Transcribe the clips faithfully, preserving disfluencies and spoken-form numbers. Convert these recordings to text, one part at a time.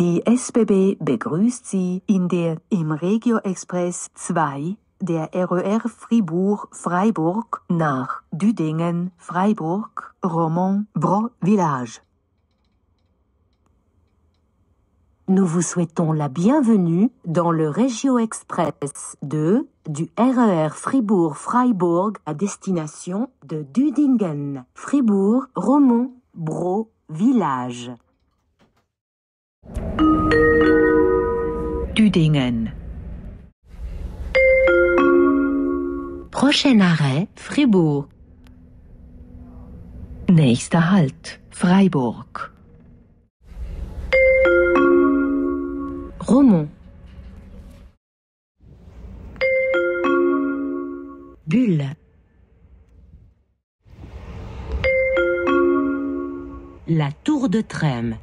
Die S B B begrüßt Sie in der im Regio Express zwei der R E R Fribourg-Freiburg nach Düdingen, Freiburg, Romont, Bro Village. Nous vous souhaitons la bienvenue dans le Regio Express deux du R E R Fribourg-Freiburg à destination de Düdingen, Fribourg, Romont, Bro Village. Düdingen. Prochain arrêt, Fribourg. Nächster Halt, Freiburg. Romont. Bulle. La Tour de Trême.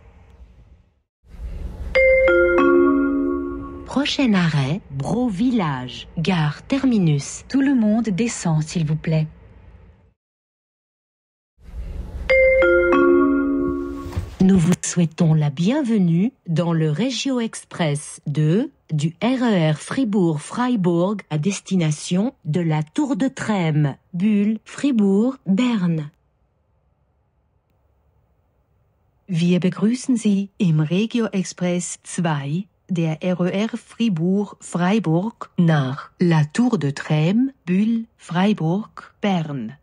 Prochain arrêt, Bro Village, gare terminus. Tout le monde descend, s'il vous plaît. Nous vous souhaitons la bienvenue dans le Regio Express deux du R E R Fribourg-Freiburg à destination de la Tour de Trême, Bulle, Fribourg, Bern. Wir begrüßen Sie im Regio Express zwei der R E R Fribourg-Freiburg nach La Tour de Trême, Bulle, Freiburg, Bern.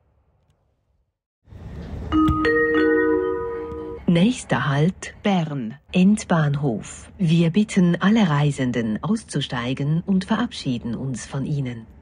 Nächster Halt, Bern, Endbahnhof. Wir bitten alle Reisenden auszusteigen und verabschieden uns von ihnen.